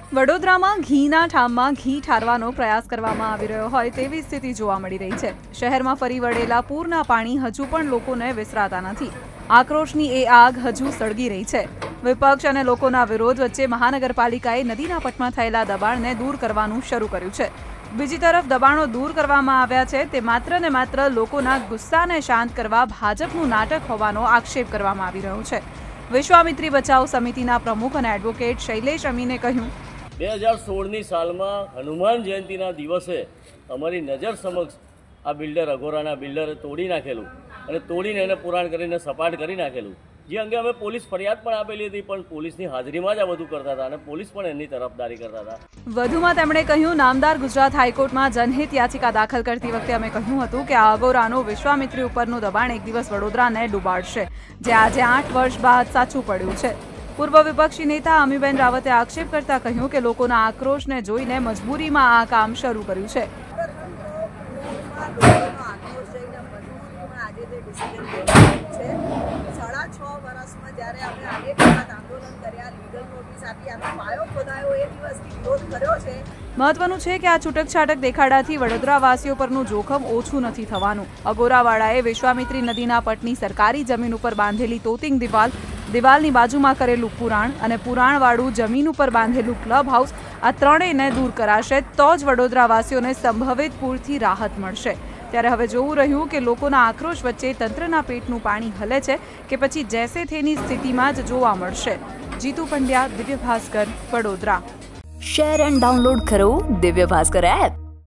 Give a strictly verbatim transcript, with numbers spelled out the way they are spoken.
વડોદરામાં ઘીના ઠામમાં ઘી ઠારવાનો પ્રયાસ કરવામાં આવી રહ્યો હોય તેવી સ્થિતિ જોવા મળી રહી છે। શહેરમાં ફરી વળેલા પૂરના પાણી હજુ પણ લોકોને વિસરાતા નથી। આક્રોશની એ આગ હજુ સળગી રહી છે। વિપક્ષ અને લોકોના વિરોધ વચ્ચે મહાનગરપાલિકાએ નદીના પટમાં થયેલા દબાણને દૂર કરવાનું શરૂ કર્યું છે। બીજી તરફ દબાણો દૂર કરવામાં આવ્યા છે તે માત્ર ને માત્ર લોકોના ગુસ્સાને શાંત કરવા ભાજપનું નાટક હોવાનો આક્ષેપ કરવામાં આવી રહ્યો છે। વિશ્વામિત્રી બચાવ સમિતિના પ્રમુખ અને એડવોકેટ શૈલેષ અમીને કહ્યું, બે હજાર સોળની સાલમાં હનુમાન જયંતિના દિવસે અમારી નજર સમક્ષ આ બિલ્ડર અઘોરાના બિલ્ડરે તોડી નાખેલું અને તોડીને એને પુરાણ કરીને સપાટ કરી નાખેલું, જે અંગે અમે પોલીસ ફરિયાદ પણ આપેલી હતી, પણ પોલીસની હાજરીમાં જ આ બધું કરતા હતા અને પોલીસ પણ એની તરફદારી કરતા હતા। વધુમાં તેમણે કહ્યું, નામદાર ગુજરાત હાઈકોર્ટમાં જનહિત યાચિકા દાખલ કરતી વખતે અમે કહ્યું હતું કે આ અઘોરાનું વિશ્વામિત્રી ઉપરનું દબાણ એક દિવસ વડોદરાને ડૂબાડશે, જે આજે આઠ વર્ષ બાદ સાચું પડ્યું છે। પૂર્વ વિપક્ષી નેતા અમીબેન રાવતે આક્ષેપ કરતા કહ્યું કે લોકોના આક્રોશને જોઈને મજબૂરીમાં આ કામ શરૂ કર્યું છે। સાડા છ વર્ષમાં જ્યારે અમે અનેક વખત આંદોલન કર્યા, લીગલ નોટિસ આપી, આનો પાયો ખોદાયો, એ દિવસથી વિરોધ કર્યો છે। મહત્વનું છે કે આ છૂટક છાટક દેખાડાથી વડોદરાવાસીઓ પરનું જોખમ ઓછું નથી થવાનું। અઘોરાવાળાએ વિશ્વામિત્રી નદીના પટની સરકારી જમીન ઉપર બાંધેલી તોતિંગ દિવાલ, દિવાલની બાજુમાં કરેલું પુરાણ અને પુરાણવાળું જમીન ઉપર બાંધેલું ક્લબ હાઉસ, આ ત્રણેયને દૂર કરાશે તો જ વડોદરાવાસીઓને સંભવિત પૂરથી રાહત મળશે। ત્યારે હવે જોવું રહ્યું કે લોકોના આક્રોશ વચ્ચે તંત્રના પેટનું પાણી હલે છે કે પછી જેસે થેની સ્થિતિમાં જ જોવા મળશે। Jitu Pandya, Divya Bhaskar, Vadodara. Share and download કરો દિવ્ય ભાસ્કર એપ।